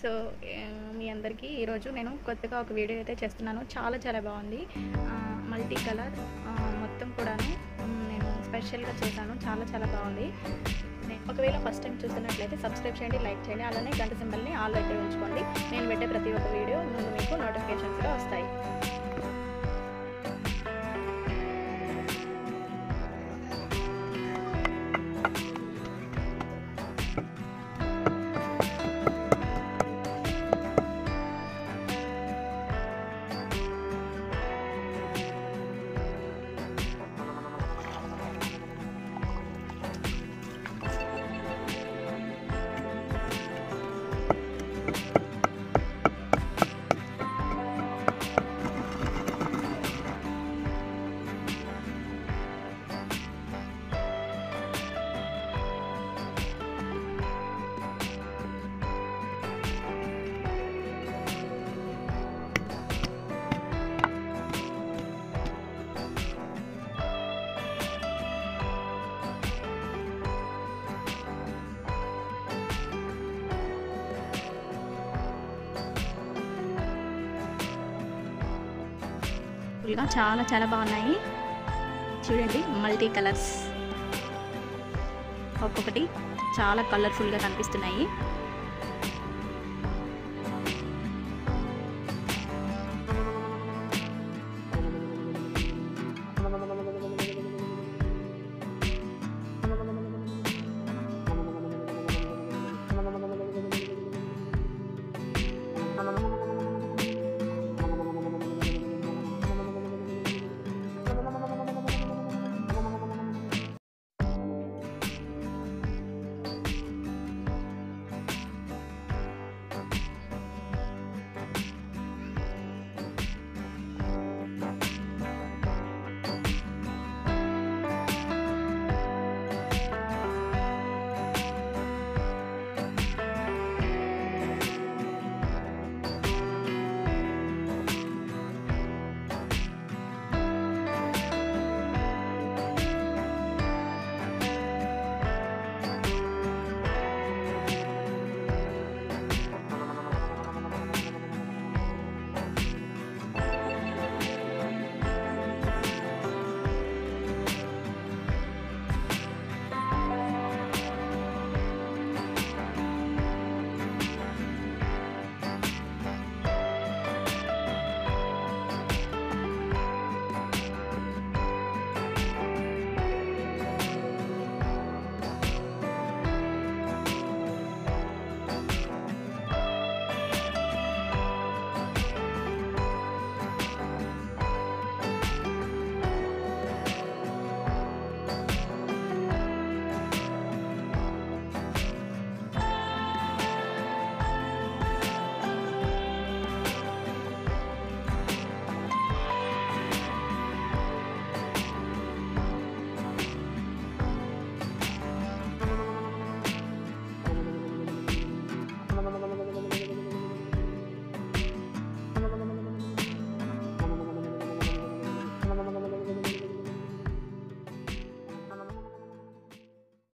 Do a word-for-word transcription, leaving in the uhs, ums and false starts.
So మీ అందరికీ ఈరోజు నేను కొత్తగా ఒక వీడియో అయితే చేస్తున్నాను. చాలా చాలా బాగుంది. మల్టీ కలర్ మొత్తం కూడాను నేను స్పెషల్గా చేశాను. చాలా చాలా బాగుంది. ఒకవేళ ఫస్ట్ టైం చూస్తున్నట్లయితే సబ్స్క్రైబ్ చేయండి, లైక్ చేయండి, అలానే గంట సింబల్ని ఆల్ అయితే ఉంచుకోండి. నేను పెట్టే ప్రతి ఒక్క వీడియో ముందు మీకు నోటిఫికేషన్స్గా వస్తాయి. చాలా చాలా బాగున్నాయి. చూడండి, మల్టీ కలర్స్ ఒక్కొక్కటి చాలా కలర్ఫుల్గా కనిపిస్తున్నాయి.